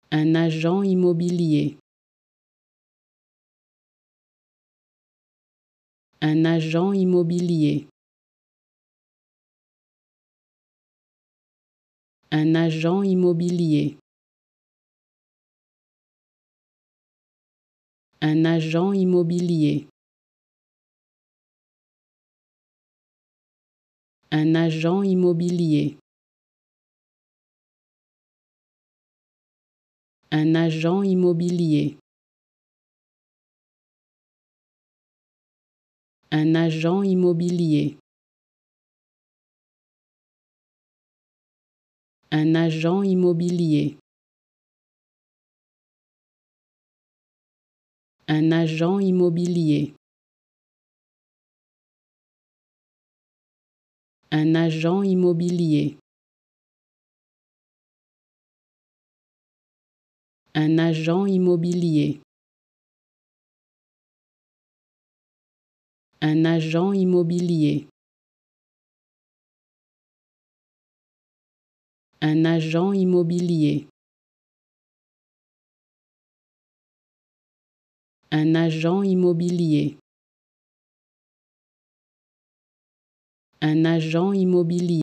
Un agent immobilier. Un agent immobilier. Un agent immobilier. Un agent immobilier. Un agent immobilier. Un agent immobilier. Un agent immobilier. Un agent immobilier. Un agent immobilier. Un agent immobilier. Un agent immobilier. Un agent immobilier. Un agent immobilier. Un agent immobilier. Un agent immobilier.